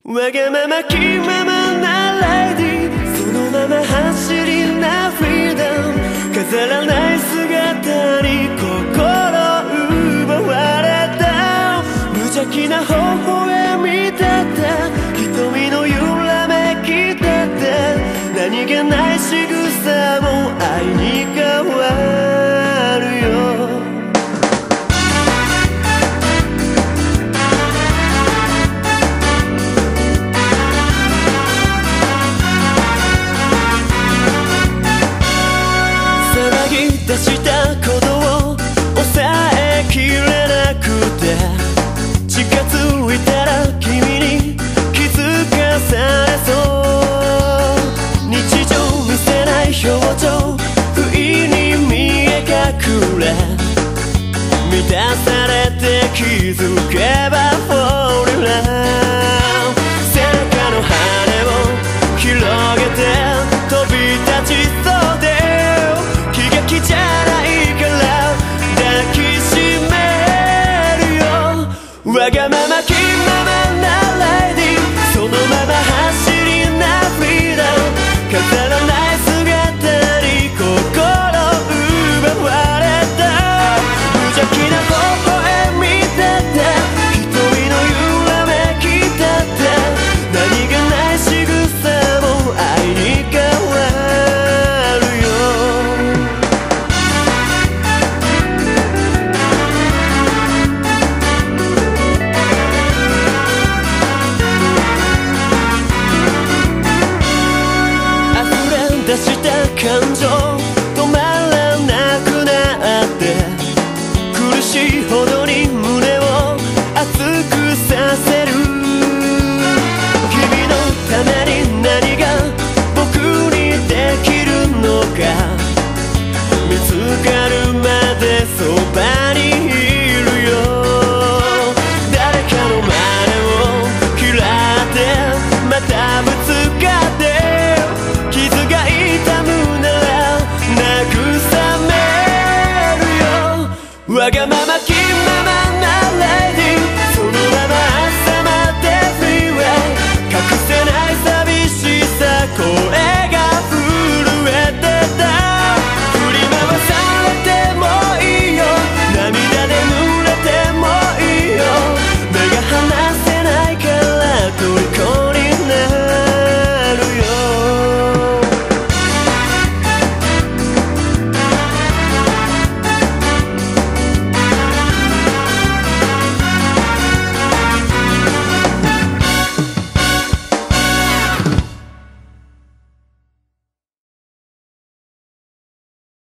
わがまま気ままなライディ、そのまま走りなフリーダム、飾らない姿に心奪われた。無邪気な微笑みだった、瞳の揺らめきだった、何気ない仕草も愛に変わるよ。出したことを抑えきれなくて、近づいたら君に気づかされそう。日常見せない表情、不意に見え隠れ、満たされて気づけ